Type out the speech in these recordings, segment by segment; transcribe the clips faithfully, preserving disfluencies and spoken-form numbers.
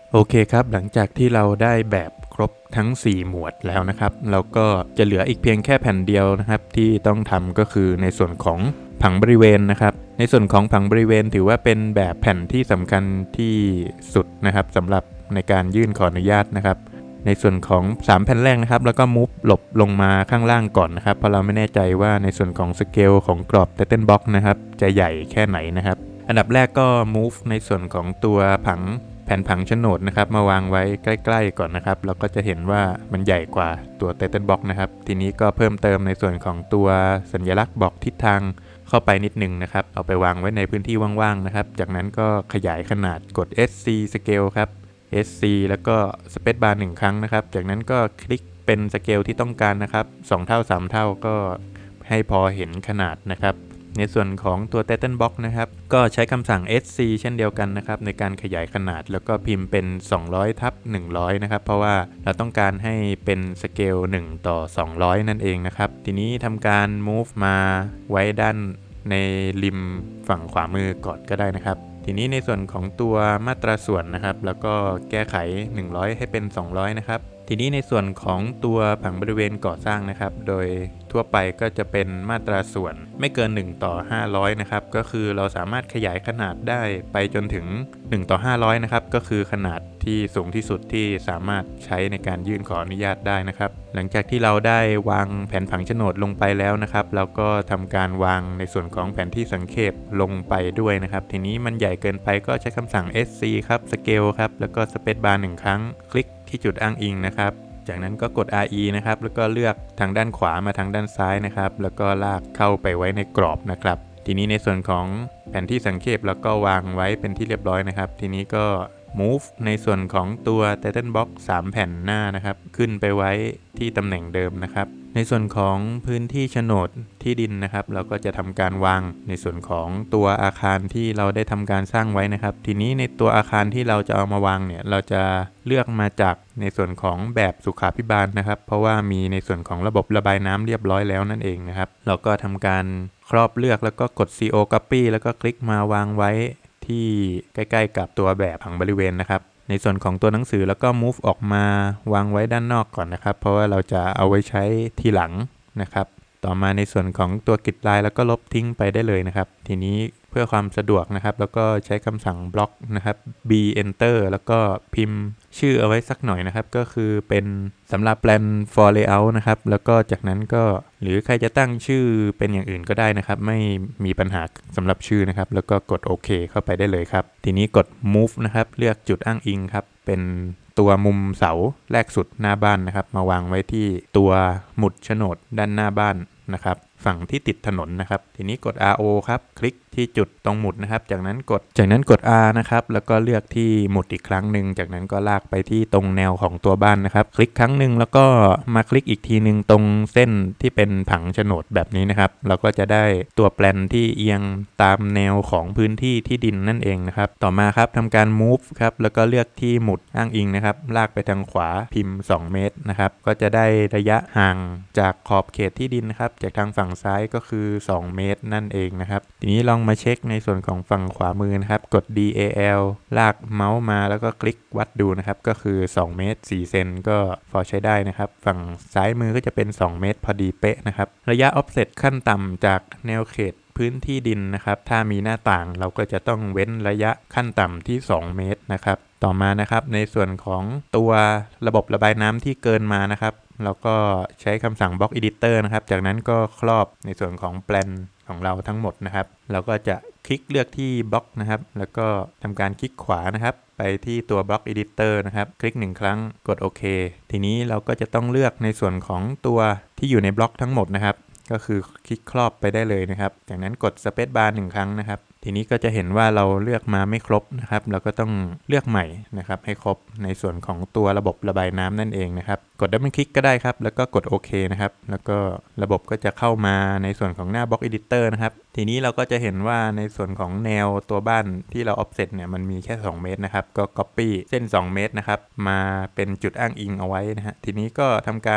โอเคครับหลังจากที่เราได้แบบครบทั้งสี่หมวดแล้วนะครับเราก็จะเหลืออีกเพียงแค่แผ่นเดียวนะครับที่ต้องทำก็คือในส่วนของผังบริเวณนะครับในส่วนของผังบริเวณถือว่าเป็นแบบแผ่นที่สำคัญที่สุดนะครับสำหรับในการยื่นขออนุญาตนะครับในส่วนของสามแผ่นแรกนะครับแล้วก็มูฟหลบลงมาข้างล่างก่อนนะครับเพราะเราไม่แน่ใจว่าในส่วนของสเกลของกรอบ Title Box นะครับจะใหญ่แค่ไหนนะครับอันดับแรกก็ move ในส่วนของตัวผังแผ่นผังโฉนดนะครับมาวางไว้ใกล้ๆก่อนนะครับเราก็จะเห็นว่ามันใหญ่กว่าตัว Title Box นะครับทีนี้ก็เพิ่มเติมในส่วนของตัวสัญลักษณ์บอกทิศทางเข้าไปนิดนึงนะครับเอาไปวางไว้ในพื้นที่ว่างๆนะครับจากนั้นก็ขยายขนาดกด เอส ซี Scale ครับ เอส ซี แล้วก็ Space Bar หนึ่งครั้งนะครับจากนั้นก็คลิกเป็นสเกลที่ต้องการนะครับสองเท่าสามเท่าก็ให้พอเห็นขนาดนะครับในส่วนของตัว Title Box นะครับก็ใช้คำสั่ง เอส ซี เช่นเดียวกันนะครับในการขยายขนาดแล้วก็พิมพ์เป็นสองร้อยทับหนึ่งร้อยนะครับเพราะว่าเราต้องการให้เป็นสเกลหนึ่งต่อสองร้อยนั่นเองนะครับทีนี้ทำการ move มาไว้ด้านในริมฝั่งขวามือก่อนก็ได้นะครับทีนี้ในส่วนของตัวมาตราส่วนนะครับแล้วก็แก้ไขหนึ่งร้อยให้เป็นสองร้อยนะครับทีนี้ในส่วนของตัวผังบริเวณก่อสร้างนะครับโดยทั่วไปก็จะเป็นมาตราส่วนไม่เกินหนึ่งต่อห้าร้อยนะครับก็คือเราสามารถขยายขนาดได้ไปจนถึงหนึ่งต่อห้าร้อยนะครับก็คือขนาดที่สูงที่สุดที่สามารถใช้ในการยื่นขออนุญาตได้นะครับหลังจากที่เราได้วางแผนผังโฉนดลงไปแล้วนะครับเราก็ทำการวางในส่วนของแผนที่สังเขปลงไปด้วยนะครับทีนี้มันใหญ่เกินไปก็ใช้คำสั่ง เอส ซี ครับ Scale ครับแล้วก็ Space Bar หนึ่งครั้งคลิกที่จุดอ้างอิงนะครับจากนั้นก็กด อาร์ อี นะครับแล้วก็เลือกทางด้านขวามาทางด้านซ้ายนะครับแล้วก็ลากเข้าไปไว้ในกรอบนะครับทีนี้ในส่วนของแผนที่สังเขปแล้วก็วางไว้เป็นที่เรียบร้อยนะครับทีนี้ก็ move ในส่วนของตัว Title Box สามแผ่นหน้านะครับขึ้นไปไว้ที่ตำแหน่งเดิมนะครับในส่วนของพื้นที่โฉนดที่ดินนะครับเราก็จะทำการวางในส่วนของตัวอาคารที่เราได้ทำการสร้างไว้นะครับทีนี้ในตัวอาคารที่เราจะเอามาวางเนี่ยเราจะเลือกมาจากในส่วนของแบบสุขาภิบาลนะครับเพราะว่ามีในส่วนของระบบระบายน้ำเรียบร้อยแล้วนั่นเองนะครับเราก็ทำการครอบเลือกแล้วก็กด ซี โอ Copy แล้วก็คลิกมาวางไว้ที่ใกล้ๆกับตัวแบบผังบริเวณนะครับในส่วนของตัวหนังสือแล้วก็ move ออกมาวางไว้ด้านนอกก่อนนะครับเพราะว่าเราจะเอาไว้ใช้ทีหลังนะครับต่อมาในส่วนของตัวกริดไลน์แล้วก็ลบทิ้งไปได้เลยนะครับทีนี้เพื่อความสะดวกนะครับแล้วก็ใช้คำสั่งบล็อกนะครับ B enter แล้วก็พิมพ์ชื่อเอาไว้สักหน่อยนะครับก็คือเป็นสำหรับ plan for layout นะครับแล้วก็จากนั้นก็หรือใครจะตั้งชื่อเป็นอย่างอื่นก็ได้นะครับไม่มีปัญหาสำหรับชื่อนะครับแล้วก็กดโอเคเข้าไปได้เลยครับทีนี้กด move นะครับเลือกจุดอ้างอิงครับเป็นตัวมุมเสาแรกสุดหน้าบ้านนะครับมาวางไว้ที่ตัวหมุดโฉนดด้านหน้าบ้านนะครับฝั่งที่ติดถนนนะครับทีนี้กด อาร์ โอ ครับคลิกที่จุดตรงหมุดนะครับจากนั้นกดจากนั้นกด R นะครับแล้วก็เลือกที่หมุดอีกครั้งหนึ่งจากนั้นก็ลากไปที่ตรงแนวของตัวบ้านนะครับคลิกครั้งหนึ่งแล้วก็มาคลิกอีกทีหนึ่งตรงเส้นที่เป็นผังโฉนดแบบนี้นะครับเราก็จะได้ตัวแปลนที่เอียงตามแนวของพื้นที่ที่ดินนั่นเองนะครับต่อมาครับทำการ move ครับแล้วก็เลือกที่หมุดอ้างอิงนะครับลากไปทางขวาพิมพ์สองเมตรนะครับก็จะได้ระยะห่างจากขอบเขตที่ดินนะครับจากทางฝั่งซ้ายก็คือสองเมตรนั่นเองนะครับทีนี้ลองมาเช็คในส่วนของฝั่งขวามือนะครับกด ดี เอ แอล ลากเมาส์มาแล้วก็คลิกวัดดูนะครับก็คือสองเมตรสี่เซนก็พอใช้ได้นะครับฝั่งซ้ายมือก็จะเป็นสองเมตรพอดีเป๊ะนะครับระยะ offset ขั้นต่ำจากแนวเขตพื้นที่ดินนะครับถ้ามีหน้าต่างเราก็จะต้องเว้นระยะขั้นต่ำที่สองเมตรนะครับต่อมานะครับในส่วนของตัวระบบระบายน้ำที่เกินมานะครับเราก็ใช้คำสั่ง Block Editor นะครับจากนั้นก็ครอบในส่วนของแปลนของเราทั้งหมดนะครับเราก็จะคลิกเลือกที่บล็อกนะครับแล้วก็ทำการคลิกขวานะครับไปที่ตัว Block Editor นะครับคลิกหนึ่งครั้งกดโอเคทีนี้เราก็จะต้องเลือกในส่วนของตัวที่อยู่ในบล็อกทั้งหมดนะครับก็คือคลิกครอบไปได้เลยนะครับจากนั้นกด Space Bar หนึ่งครั้งนะครับทีนี้ก็จะเห็นว่าเราเลือกมาไม่ครบนะครับเราก็ต้องเลือกใหม่นะครับให้ครบในส่วนของตัวระบบระบายน้ำนั่นเองนะครับกดดับเบิลคลิกก็ได้ครับแล้วก็กดโอเคนะครับแล้วก็ระบบก็จะเข้ามาในส่วนของหน้า Block Editor นะครับทีนี้เราก็จะเห็นว่าในส่วนของแนวตัวบ้านที่เรา offset เนี่ยมันมีแค่สองเมตรนะครับก็ copy เส้นสองเมตรนะครับมาเป็นจุดอ้างอิงเอาไว้นะฮะทีนี้ก็ทำการ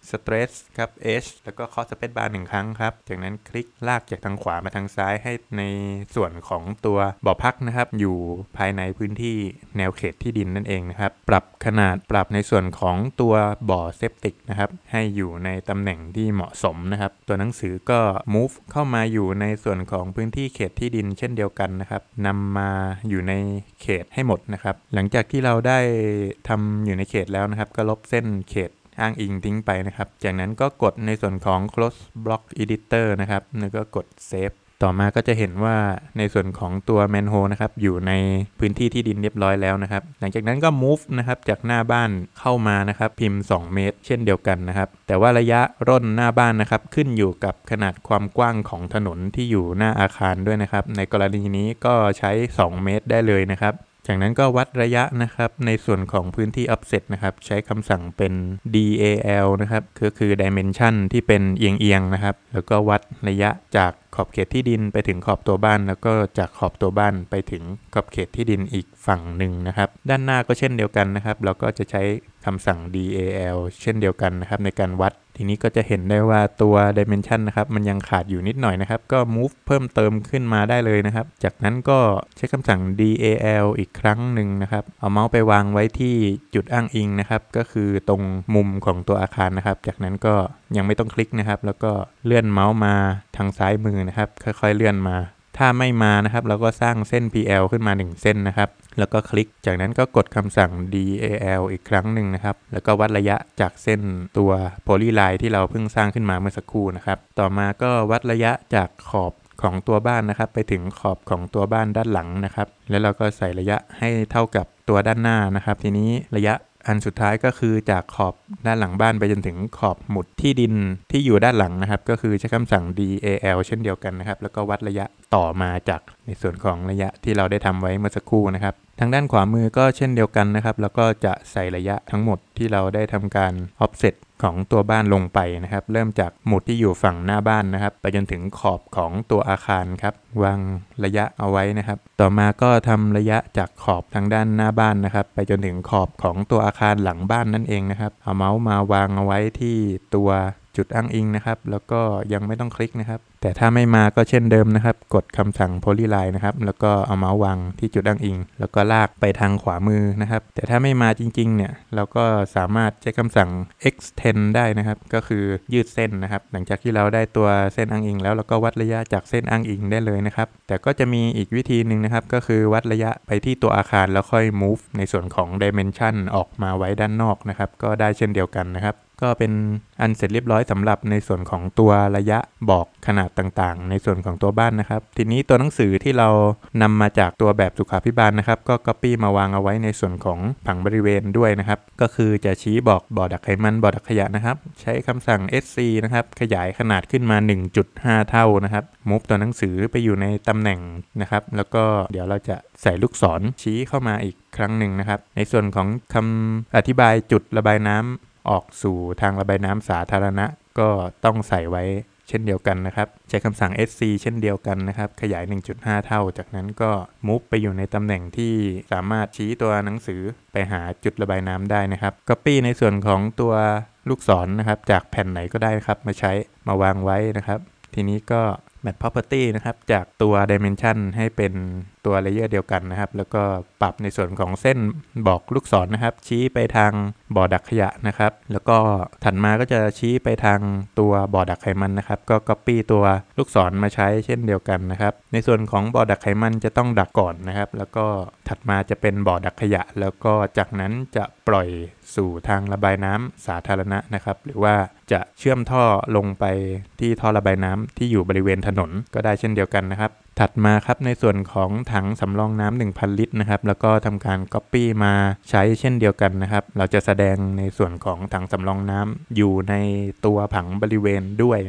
stress ครับ h แล้วก็ cos space bar หนึ่งครั้งครับจากนั้นคลิกลากจากทางขวามาทางซ้ายให้ในส่วนของตัวบ่อพักนะครับอยู่ภายในพื้นที่แนวเขตที่ดินนั่นเองนะครับปรับขนาดปรับในส่วนของตัวบ่อเซปติกนะครับให้อยู่ในตำแหน่งที่เหมาะสมนะครับตัวหนังสือก็ move เข้ามาอยู่ในส่วนของพื้นที่เขตที่ดินเช่นเดียวกันนะครับนำมาอยู่ในเขตให้หมดนะครับหลังจากที่เราได้ทำอยู่ในเขตแล้วนะครับก็ลบเส้นเขตอ้างอิงทิ้งไปนะครับจากนั้นก็กดในส่วนของ close block editor นะครับแล้วก็กด save ต่อมาก็จะเห็นว่าในส่วนของตัว manhole นะครับอยู่ในพื้นที่ที่ดินเรียบร้อยแล้วนะครับหลังจากนั้นก็ move นะครับจากหน้าบ้านเข้ามานะครับพิมพ์สองเมตรเช่นเดียวกันนะครับแต่ว่าระยะร่นหน้าบ้านนะครับขึ้นอยู่กับขนาดความกว้างของถนนที่อยู่หน้าอาคารด้วยนะครับในกรณีนี้ก็ใช้สองเมตรได้เลยนะครับจากนั้นก็วัดระยะนะครับในส่วนของพื้นที่ offset นะครับใช้คำสั่งเป็น ดี เอ แอล นะครับก็คือ dimension ที่เป็นเอียงๆนะครับแล้วก็วัดระยะจากขอบเขตที่ดินไปถึงขอบตัวบ้านแล้วก็จากขอบตัวบ้านไปถึงขอบเขตที่ดินอีกฝั่งหนึ่งนะครับด้านหน้าก็เช่นเดียวกันนะครับเราก็จะใช้คำสั่ง ดี เอ แอล เช่นเดียวกันนะครับในการวัดทีนี้ก็จะเห็นได้ว่าตัว dimension นะครับมันยังขาดอยู่นิดหน่อยนะครับก็ move เพิ่มเติมขึ้นมาได้เลยนะครับจากนั้นก็ใช้คำสั่ง ดี เอ แอล อีกครั้งหนึ่งนะครับเอาเมาส์ไปวางไว้ที่จุดอ้างอิงนะครับก็คือตรงมุมของตัวอาคารนะครับจากนั้นก็ยังไม่ต้องคลิกนะครับแล้วก็เลื่อนเมาส์มาทางซ้ายมือนะครับค่อยๆเลื่อนมาถ้าไม่มานะครับเราก็สร้างเส้น พี แอล ขึ้นมาหนึ่งเส้นนะครับแล้วก็คลิกจากนั้นก็กดคำสั่ง ดี เอ แอล อีกครั้งหนึ่งนะครับแล้วก็วัดระยะจากเส้นตัว polyline ที่เราเพิ่งสร้างขึ้นมาเมื่อสักครู่นะครับต่อมาก็วัดระยะจากขอบของตัวบ้านนะครับไปถึงขอบของตัวบ้านด้านหลังนะครับแล้วเราก็ใส่ระยะให้เท่ากับตัวด้านหน้านะครับทีนี้ระยะอันสุดท้ายก็คือจากขอบด้านหลังบ้านไปจนถึงขอบหมุดที่ดินที่อยู่ด้านหลังนะครับก็คือใช้คำสั่ง ดี เอ แอล เช่นเดียวกันนะครับแล้วก็วัดระยะต่อมาจากในส่วนของระยะที่เราได้ทำไว้เมื่อสักครู่นะครับทางด้านขวามือก็เช่นเดียวกันนะครับแล้วก็จะใส่ระยะทั้งหมดที่เราได้ทำการ offset ของตัวบ้านลงไปนะครับเริ่มจากหมุดที่อยู่ฝั่งหน้าบ้านนะครับไปจนถึงขอบของตัวอาคารครับวางระยะเอาไว้นะครับต่อมาก็ทำระยะจากขอบทางด้านหน้าบ้านนะครับไปจนถึงขอบของตัวอาคารหลังบ้านนั่นเองนะครับเอาเมาส์มาวางเอาไว้ที่ตัวจุดอ้างอิงนะครับแล้วก็ยังไม่ต้องคลิกนะครับแต่ถ้าไม่มาก็เช่นเดิมนะครับกดคำสั่ง polyline นะครับแล้วก็เอาเมาส์วางที่จุดอ้างอิงแล้วก็ลากไปทางขวามือนะครับแต่ถ้าไม่มาจริงๆเนี่ยเราก็สามารถใช้คำสั่ง extend ได้นะครับก็คือยืดเส้นนะครับหลังจากที่เราได้ตัวเส้นอ้างอิงแล้วเราก็วัดระยะจากเส้นอ้างอิงได้เลยนะครับแต่ก็จะมีอีกวิธีหนึ่งนะครับก็คือวัดระยะไปที่ตัวอาคารแล้วค่อย move ในส่วนของ dimension ออกมาไว้ด้านนอกนะครับก็ได้เช่นเดียวกันนะครับก็เป็นอันเสร็จเรียบร้อยสำหรับในส่วนของตัวระยะบอกขนาดต่างๆในส่วนของตัวบ้านนะครับทีนี้ตัวหนังสือที่เรานำมาจากตัวแบบสุขาภิบาลนะครับก็ copy มาวางเอาไว้ในส่วนของผังบริเวณด้วยนะครับก็คือจะชี้บอกบ่อดักไขมันบ่อดักขยะนะครับใช้คำสั่ง เอส ซี นะครับขยายขนาดขึ้นมา หนึ่งจุดห้า เท่านะครับมุฟตัวหนังสือไปอยู่ในตำแหน่งนะครับแล้วก็เดี๋ยวเราจะใส่ลูกศรชี้เข้ามาอีกครั้งหนึ่งนะครับในส่วนของคำอธิบายจุดระบายน้ำออกสู่ทางระบายน้ำสาธารณะก็ต้องใส่ไว้เช่นเดียวกันนะครับใช้คำสั่ง เอส ซี เช่นเดียวกันนะครับขยาย หนึ่งจุดห้า เท่าจากนั้นก็มุฟไปอยู่ในตำแหน่งที่สามารถชี้ตัวหนังสือไปหาจุดระบายน้ำได้นะครับ Copy ในส่วนของตัวลูกศร นะครับจากแผ่นไหนก็ได้ครับมาใช้มาวางไว้นะครับทีนี้ก็ Map Property นะครับจากตัว Dimension ให้เป็นตัว Layer เดียวกันนะครับแล้วก็ปรับในส่วนของเส้นบอกลูกศร นะครับชี้ไปทางบ่อดักขยะนะครับแล้วก็ถัดมาก็จะชี้ไปทางตัวบ่อดักไขมันนะครับก็ Copy ตัวลูกศรมาใช้เช่นเดียวกันนะครับในส่วนของบ่อดักไขมันจะต้องดักก่อนนะครับแล้วก็ถัดมาจะเป็นบ่อดักขยะแล้วก็จากนั้นจะปล่อยสู่ทางระบายน้ำสาธารณะนะครับหรือว่าจะเชื่อมท่อลงไปที่ท่อระบายน้ำที่อยู่บริเวณถนนก็ได้เช่นเดียวกันนะครับถัดมาครับในส่วนของถังสำรองน้ำ หนึ่งพัน ลิตรนะครับแล้วก็ทำการ Copy มาใช้เช่นเดียวกันนะครับเราจะแสดงในส่วนของถังสำรองน้ำอยู่ในตัวผังบริเวณด้วยนะครับ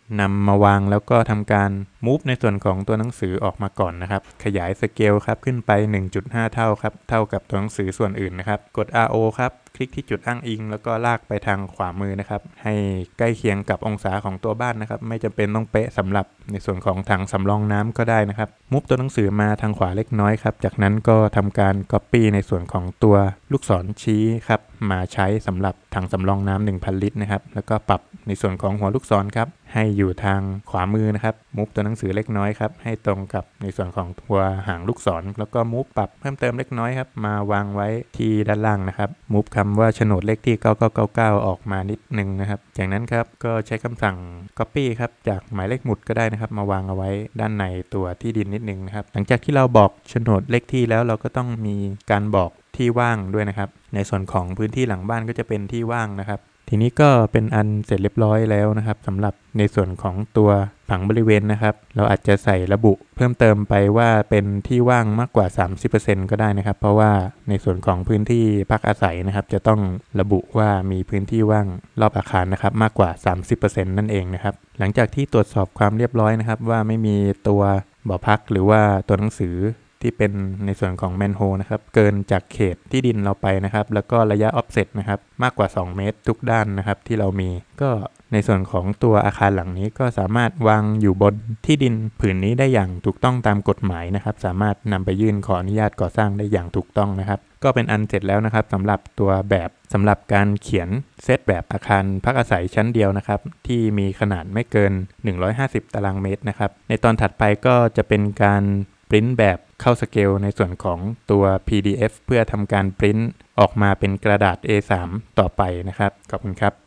นำมาวางแล้วก็ทำการ move ในส่วนของตัวหนังสือออกมาก่อนนะครับขยายสเกลครับขึ้นไป หนึ่งจุดห้า เท่าครับเท่ากับตัวหนังสือส่วนอื่นนะครับกด อาร์ โอ ครับคลิกที่จุดอ้างอิงแล้วก็ลากไปทางขวามือนะครับให้ใกล้เคียงกับองศาของตัวบ้านนะครับไม่จำเป็นต้องเป๊ะสำหรับในส่วนของถังสำรองน้ำก็ได้นะครับมุฟตัวหนังสือมาทางขวาเล็กน้อยครับจากนั้นก็ทำการ copy ในส่วนของตัวลูกศรชี้ครับมาใช้สำหรับถังสำรองน้ำ หนึ่งพัน ลิตรนะครับแล้วก็ปรับในส่วนของหัวลูกศรครับให้อยู่ทางขวามือนะครับมุฟตัวหนังสือเล็กน้อยครับให้ตรงกับในส่วนของตัวหางลูกศรแล้วก็มุฟปรับเพิ่มเติมเล็กน้อยครับมาวางไว้ที่ด้านล่างนะครับมุฟคำว่าโฉนดเลขที่เก้าเก้าเก้าเก้าออกมานิดนึงนะครับจากนั้นครับก็ใช้คำสั่ง copy ครับจากหมายเลขหมุดก็ได้นะครับมาวางเอาไว้ด้านในตัวที่ดินนิดนึงนะครับหลังจากที่เราบอกโฉนดเลขที่แล้วเราก็ต้องมีการบอกที่ว่างด้วยนะครับในส่วนของพื้นที่หลังบ้านก็จะเป็นที่ว่างนะครับทีนี้ก็เป็นอันเสร็จเรียบร้อยแล้วนะครับสำหรับในส่วนของตัวผังบริเวณนะครับเราอาจจะใส่ระบุเพิ่มเติมไปว่าเป็นที่ว่างมากกว่า สามสิบเปอร์เซ็นต์ ก็ได้นะครับเพราะว่าในส่วนของพื้นที่พักอาศัยนะครับจะต้องระบุว่ามีพื้นที่ว่างรอบอาคารนะครับมากกว่า สามสิบเปอร์เซ็นต์ นั่นเองนะครับหลังจากที่ตรวจสอบความเรียบร้อยนะครับว่าไม่มีตัวบ่อพักหรือว่าตัวหนังสือที่เป็นในส่วนของแมนโฮลนะครับเกินจากเขตที่ดินเราไปนะครับแล้วก็ระยะออฟเซตนะครับมากกว่าสองเมตรทุกด้านนะครับที่เรามีก็ในส่วนของตัวอาคารหลังนี้ก็สามารถวางอยู่บนที่ดินผืนนี้ได้อย่างถูกต้องตามกฎหมายนะครับสามารถนำไปยื่นขออนุญาตก่อสร้างได้อย่างถูกต้องนะครับก็เป็นอันเสร็จแล้วนะครับสำหรับตัวแบบสำหรับการเขียนเซตแบบอาคารพักอาศัยชั้นเดียวนะครับที่มีขนาดไม่เกินหนึ่งร้อยห้าสิบตารางเมตรนะครับในตอนถัดไปก็จะเป็นการปริ้นแบบเข้าสเกลในส่วนของตัว พี ดี เอฟ เพื่อทำการปริ้นออกมาเป็นกระดาษ เอ สาม ต่อไปนะครับขอบคุณครับ